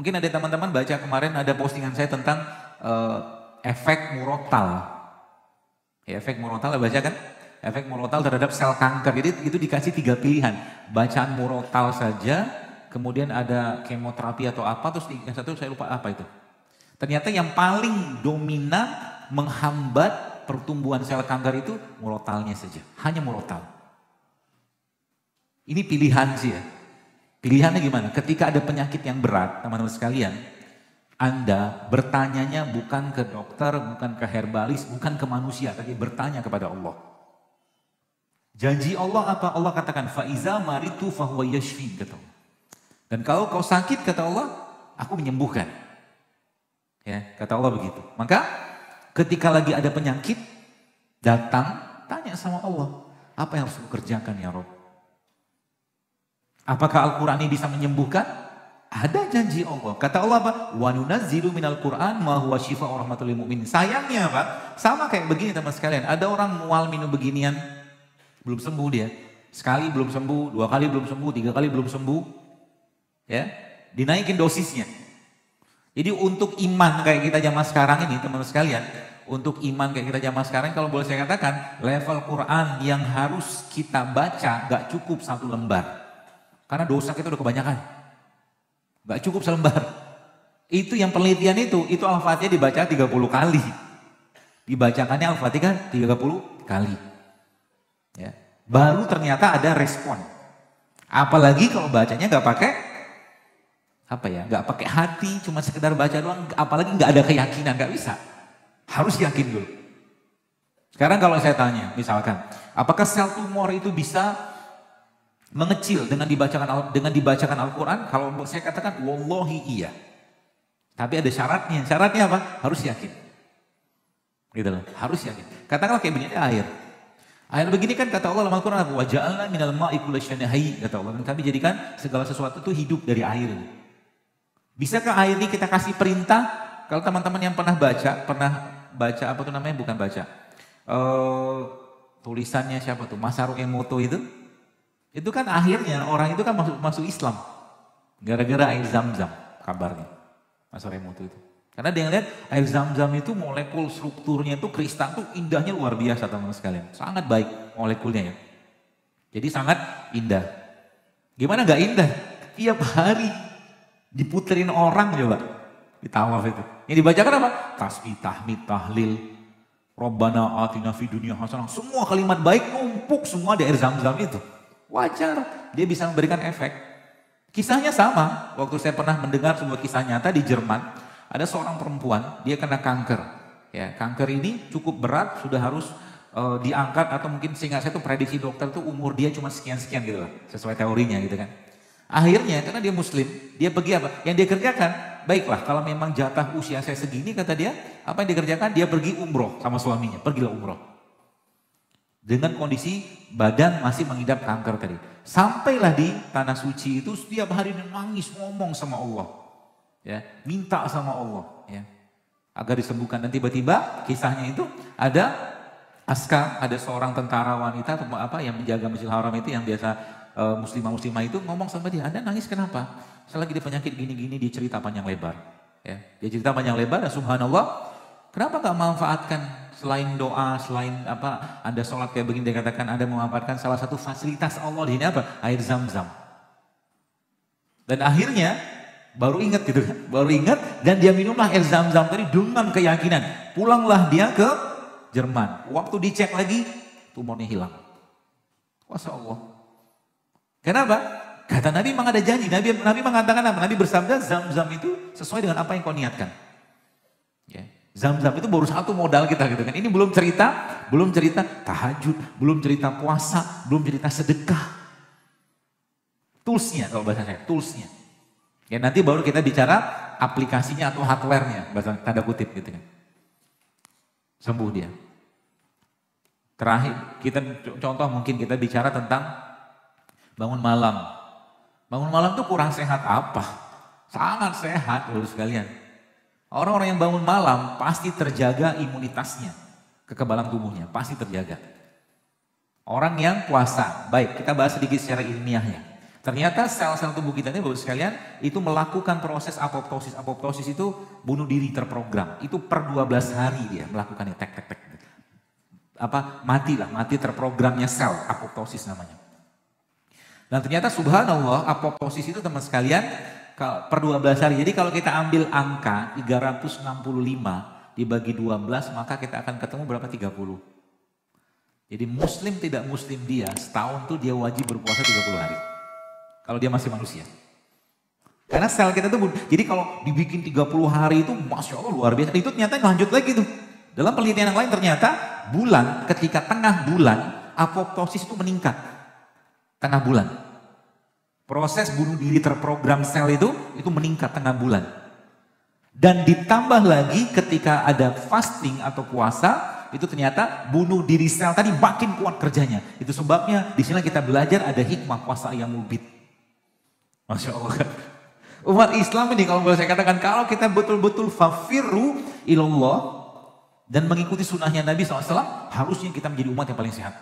Mungkin ada teman-teman baca kemarin ada postingan saya tentang efek murotal. Ya, efek murotal, baca kan? Efek murotal terhadap sel kanker. Jadi itu dikasih 3 pilihan. Bacaan murotal saja, kemudian ada kemoterapi atau apa, terus yang satu saya lupa apa itu. Ternyata yang paling dominan menghambat pertumbuhan sel kanker itu murotalnya saja. Hanya murotal. Ini pilihan sih ya. Pilihannya gimana? Ketika ada penyakit yang berat, teman-teman sekalian, Anda bertanyanya bukan ke dokter, bukan ke herbalis, bukan ke manusia, tapi bertanya kepada Allah. Janji Allah apa? Allah katakan, Faiza maritu fahuwa yashfi, kata Allah. Dan kalau kau sakit, kata Allah, aku menyembuhkan. Ya, kata Allah begitu. Maka ketika lagi ada penyakit, datang, tanya sama Allah, apa yang harus aku kerjakan ya Rob? Apakah Al-Quran ini bisa menyembuhkan? Ada janji Allah. Kata Allah apa? Wa nunazzilu minal Qur'an ma huwa syifaa'un rahmatul lil mu'minin. Sayangnya apa? Sama kayak begini teman sekalian. Ada orang mual minum beginian, belum sembuh dia. Sekali belum sembuh, 2 kali belum sembuh, 3 kali belum sembuh. Ya, dinaikin dosisnya. Jadi untuk iman kayak kita zaman sekarang ini teman-teman sekalian, untuk iman kayak kita zaman sekarang, kalau boleh saya katakan, level Quran yang harus kita baca gak cukup 1 lembar. Karena dosa kita udah kebanyakan. Gak cukup selembar. Itu yang penelitian itu Al-Fatihah dibaca 30 kali. Dibacakannya Al-Fatihah 30 kali. Ya. Baru ternyata ada respon. Apalagi kalau bacanya gak pakai gak pakai hati, cuma sekedar baca doang, apalagi gak ada keyakinan, gak bisa. Harus yakin dulu. Sekarang kalau saya tanya, misalkan, apakah sel tumor itu bisa mengecil dengan dibacakan Al-Quran? Kalau saya katakan, wallahi iya. Tapi ada syaratnya. Syaratnya apa? Harus yakin. Gitu loh, harus yakin. Katakanlah kayak begini, air. Air begini kan kata Allah dalam Al-Quran, wa ja'alna minal ma'i kulla syai'in hayy, kata Allah. Kami jadikan segala sesuatu itu hidup dari air. Bisakah air ini kita kasih perintah? Kalau teman-teman yang pernah baca apa tuh namanya? Bukan baca. Tulisannya siapa tuh? Masaru Emoto itu. Itu kan akhirnya orang itu kan masuk Islam. Gara-gara air Zam-Zam kabarnya. Masaru Emoto itu. Karena dia ngeliat air Zam-Zam itu molekul strukturnya itu kristal tuh indahnya luar biasa teman-teman sekalian. Sangat baik molekulnya ya. Jadi sangat indah. Gimana gak indah? Tiap hari diputerin orang coba di tawaf itu. Yang dibacakan apa? Tasbih, tahmid, tahlil, Rabbana atina fid dunya hasanah. Semua kalimat baik numpuk semua di air Zam-Zam itu. Wajar, dia bisa memberikan efek. Kisahnya sama, waktu saya pernah mendengar sebuah kisah nyata di Jerman. Ada seorang perempuan, dia kena kanker. Ya, kanker ini cukup berat, sudah harus diangkat atau mungkin seingat saya tuh prediksi dokter tuh umur dia cuma sekian-sekian gitu lah, sesuai teorinya gitu kan. Akhirnya karena dia muslim, dia pergi apa? Yang dia kerjakan, baiklah kalau memang jatah usia saya segini kata dia, apa yang dikerjakan? Dia pergi umroh sama suaminya, pergilah umroh. Dengan kondisi badan masih mengidap kanker tadi. Sampailah di tanah suci itu setiap hari dia nangis ngomong sama Allah. Ya, minta sama Allah ya, agar disembuhkan. Dan tiba-tiba kisahnya itu ada Aska, ada seorang tentara wanita atau apa yang menjaga Masjidil Haram itu yang biasa muslimah itu ngomong sama dia, Anda nangis kenapa? Saya lagi di penyakit gini-gini, dia cerita panjang lebar. Ya, dia cerita panjang lebar dan subhanallah, kenapa gak manfaatkan selain doa, selain apa, Anda sholat kayak begini, dia katakan Anda memanfaatkan salah satu fasilitas Allah di ini apa? Air Zam-Zam. Dan akhirnya baru ingat gitu kan, baru ingat dan dia minumlah air Zam-Zam tadi dengan keyakinan. Pulanglah dia ke Jerman. Waktu dicek lagi, tumornya hilang. Masya Allah. Kenapa? Kata Nabi memang ada janji. Nabi mengatakan apa? Nabi bersabda Zam-Zam itu sesuai dengan apa yang kau niatkan. Ya. Zam-Zam itu baru satu modal kita gitu kan. Ini belum cerita tahajud, belum cerita puasa, belum cerita sedekah. Toolsnya kalau bahasa saya, toolsnya. Ya nanti baru kita bicara aplikasinya atau hardware-nya, bahasa tanda kutip gitu kan. Sembuh dia. Terakhir, kita contoh mungkin kita bicara tentang bangun malam. Bangun malam tuh kurang sehat apa? Sangat sehat loh sekalian. Orang-orang yang bangun malam pasti terjaga imunitasnya, kekebalan tubuhnya pasti terjaga. Orang yang puasa, baik kita bahas sedikit secara ilmiahnya. Ternyata sel-sel tubuh kita ini Bapak sekalian itu melakukan proses apoptosis. Apoptosis itu bunuh diri terprogram. Itu per 12 hari dia melakukannya tek. Mati terprogramnya sel, apoptosis namanya. Dan ternyata subhanallah apoptosis itu teman sekalian per 12 hari. Jadi kalau kita ambil angka 365 dibagi 12 maka kita akan ketemu berapa? 30. Jadi muslim tidak muslim dia setahun tuh dia wajib berpuasa 30 hari. Kalau dia masih manusia. Karena sel kita tuh, jadi kalau dibikin 30 hari itu Masya Allah luar biasa. Itu ternyata lanjut lagi tuh. Dalam penelitian yang lain ternyata ketika tengah bulan apoptosis itu meningkat. Tengah bulan. Proses bunuh diri terprogram sel itu meningkat tengah bulan. Dan ditambah lagi ketika ada fasting atau puasa, itu ternyata bunuh diri sel tadi makin kuat kerjanya. Itu sebabnya di sini kita belajar ada hikmah puasa Ayyamul Bid. Masya Allah. Umat Islam ini kalau boleh saya katakan, kalau kita betul-betul fafirru ilallah dan mengikuti sunnahnya Nabi SAW, harusnya kita menjadi umat yang paling sehat.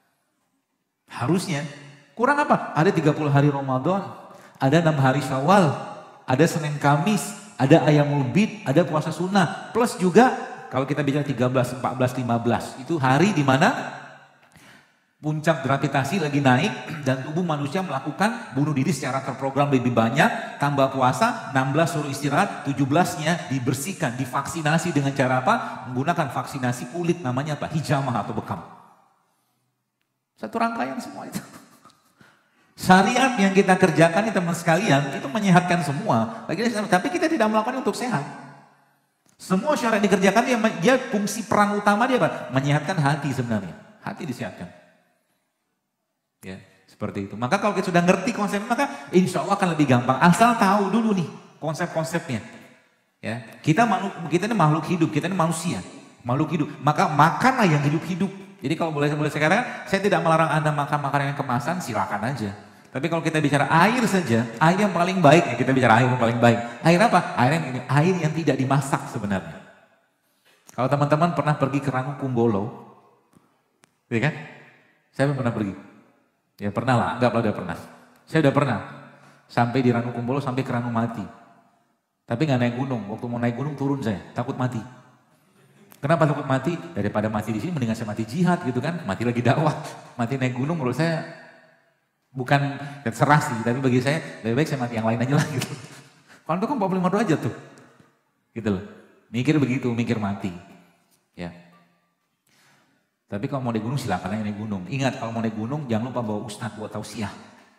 Harusnya. Kurang apa? Ada 30 hari Ramadan, ada 6 hari Syawal, ada Senin Kamis, ada Ayyamul Bid, ada puasa sunnah. Plus juga kalau kita bicara 13, 14, 15, itu hari di mana puncak gravitasi lagi naik dan tubuh manusia melakukan bunuh diri secara terprogram lebih banyak, tambah puasa, 16 suruh istirahat, 17-nya dibersihkan, divaksinasi dengan cara apa? Menggunakan vaksinasi kulit namanya apa? Hijamah atau bekam. Satu rangkaian semua itu. Syariat yang kita kerjakan nih teman sekalian, itu menyehatkan semua. Tapi kita tidak melakukannya untuk sehat. Semua syariat dikerjakan, dia fungsi peran utama dia apa? Menyehatkan hati sebenarnya. Hati disehatkan. Ya, seperti itu. Maka kalau kita sudah ngerti konsep, maka insya Allah akan lebih gampang. Asal tahu dulu nih konsep-konsepnya. Ya, kita ini makhluk hidup, kita ini manusia, makhluk hidup. Maka makanlah yang hidup-hidup. Jadi kalau boleh sekarang, saya tidak melarang Anda makan makanan yang kemasan, silakan aja. Tapi kalau kita bicara air saja, air yang paling baik, ya kita bicara air yang paling baik. Air apa? Air yang tidak dimasak sebenarnya. Kalau teman-teman pernah pergi ke Ranu Kumbolo, ya kan? Saya pernah pergi. Ya pernah lah, anggaplah udah pernah. Saya udah pernah. Sampai di Ranu Kumbolo, sampai ke Ranu Mati. Tapi gak naik gunung, waktu mau naik gunung turun saya, takut mati. Kenapa takut mati? Daripada mati di sini mendingan saya mati jihad gitu kan, mati lagi dakwah. Mati naik gunung menurut saya bukan serah sih, tapi bagi saya lebih baik saya mati yang lain aja lah gitu. Kalau itu kan 45 derajat tuh. Gitu loh. Mikir begitu, mikir mati. Ya. Tapi kalau mau naik gunung silakan aja naik gunung. Ingat kalau mau naik gunung jangan lupa bawa ustadz buat tausiah.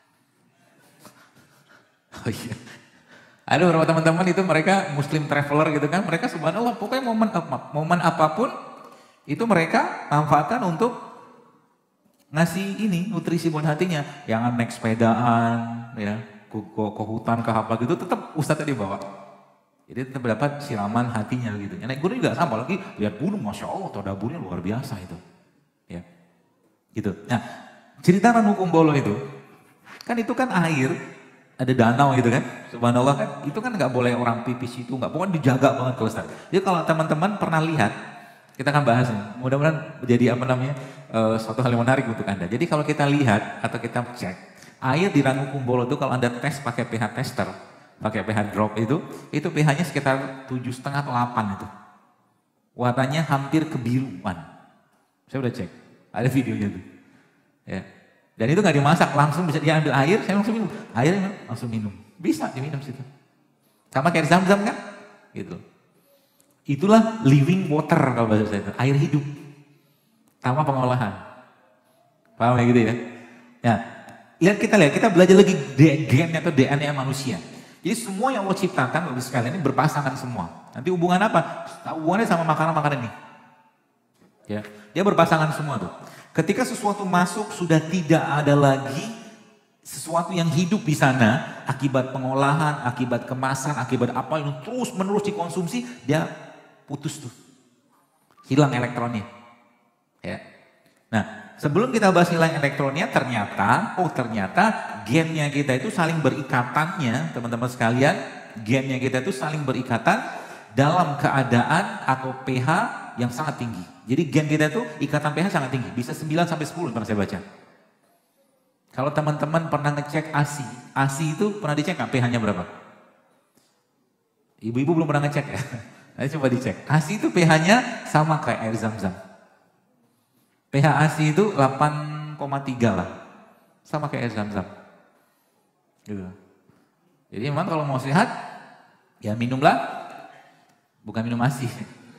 Oh iya. Ada beberapa teman-teman itu mereka muslim traveler gitu kan. Mereka subhanallah pokoknya momen apapun itu mereka manfaatkan untuk ngasih ini nutrisi buat hatinya. Jangan naik sepedaan ya, ke hutan ke apa gitu tetap ustadznya dibawa. Jadi tetap dapat siraman hatinya gitu. Naik gunung juga sama, lagi lihat gunung Masya Allah tadaburnya luar biasa itu. Ya, gitu. Nah, cerita Ranu Kumbolo itu kan air, ada danau gitu kan, subhanallah kan, itu kan nggak boleh orang pipis itu, nggak, pokoknya dijaga banget kelestarian. Jadi kalau teman-teman pernah lihat, kita akan bahas, mudah-mudahan menjadi suatu hal yang menarik untuk Anda. Jadi kalau kita lihat atau kita cek, air di Ranu Kumbolo itu kalau Anda tes pakai pH tester, pakai pH drop itu pH-nya sekitar 7,5 atau 8 itu. Warnanya hampir kebiruan. Saya udah cek. Ada videonya tuh. Ya. Dan itu nggak dimasak, langsung bisa diambil air, saya langsung minum. Airnya langsung minum. Bisa diminum situ. Sama kayak Zam-Zam kan? Gitu. Itulah living water kalau bahasa saya, air hidup. Tanpa pengolahan. Paham ya gitu ya? Ya. Kita belajar lagi gen atau DNA manusia. Jadi semua yang Allah ciptakan Bapak sekalian ini berpasangan semua. Nanti hubungan apa? Hubungannya sama makanan-makanan ini. Ya. Dia berpasangan semua tuh. Ketika sesuatu masuk sudah tidak ada lagi sesuatu yang hidup di sana akibat pengolahan, akibat kemasan, akibat apa yang terus menerus dikonsumsi, dia putus tuh. Hilang elektronnya. Ya. Nah, sebelum kita bahas hilang elektronnya ternyata gennya kita itu saling berikatannya, teman-teman sekalian, gennya kita itu saling berikatan dalam keadaan atau pH yang sangat tinggi. Jadi gen kita itu ikatan pH sangat tinggi, bisa 9 sampai 10 pernah saya baca. Kalau teman-teman pernah ngecek ASI, ASI itu pernah dicek nggak pH-nya berapa? Ibu-ibu belum pernah ngecek ya? Nanti coba dicek. ASI itu pH-nya sama kayak air zam-zam. pH ASI itu 8,3 lah. Sama kayak air zam-zam. Gitu. Jadi memang kalau mau sehat, ya minumlah, bukan minum ASI.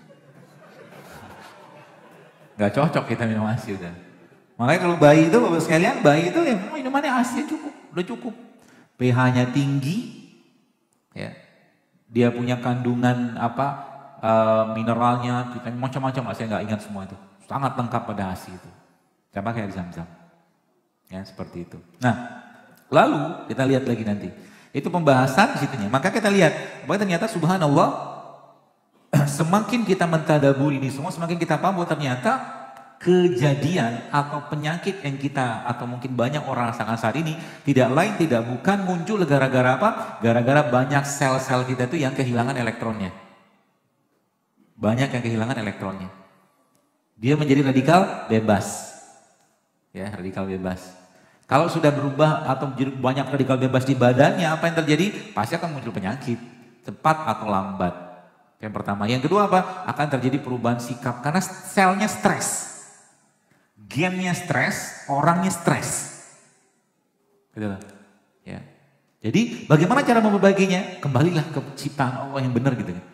Gak cocok kita minum ASI udah. Makanya kalau bayi itu, Bapak sekalian, bayi itu ya minumannya ASI cukup, udah cukup. pH-nya tinggi, ya. Dia punya kandungan mineralnya, vitamin macam-macam, saya nggak ingat semua itu. Sangat lengkap pada ASI itu. Sama kayak zam-zam. Ya, seperti itu. Nah, lalu kita lihat lagi nanti. Itu pembahasan di situnya. Maka kita lihat, bahwa ternyata subhanallah, semakin kita mentadabur ini semua, semakin kita paham bahwa ternyata kejadian atau penyakit yang kita atau mungkin banyak orang rasakan saat ini tidak lain tidak bukan muncul gara-gara apa? Gara-gara banyak sel-sel kita itu yang kehilangan elektronnya. Banyak yang kehilangan elektronnya. Dia menjadi radikal bebas. Ya, radikal bebas. Kalau sudah berubah atau banyak radikal bebas di badannya, apa yang terjadi? Pasti akan muncul penyakit, cepat atau lambat. Yang pertama. Yang kedua apa? Akan terjadi perubahan sikap karena selnya stres. Gennya stres, orangnya stres. Gitu. Ya. Jadi bagaimana cara memperbaikinya? Kembalilah ke ciptaan Allah yang benar gitu.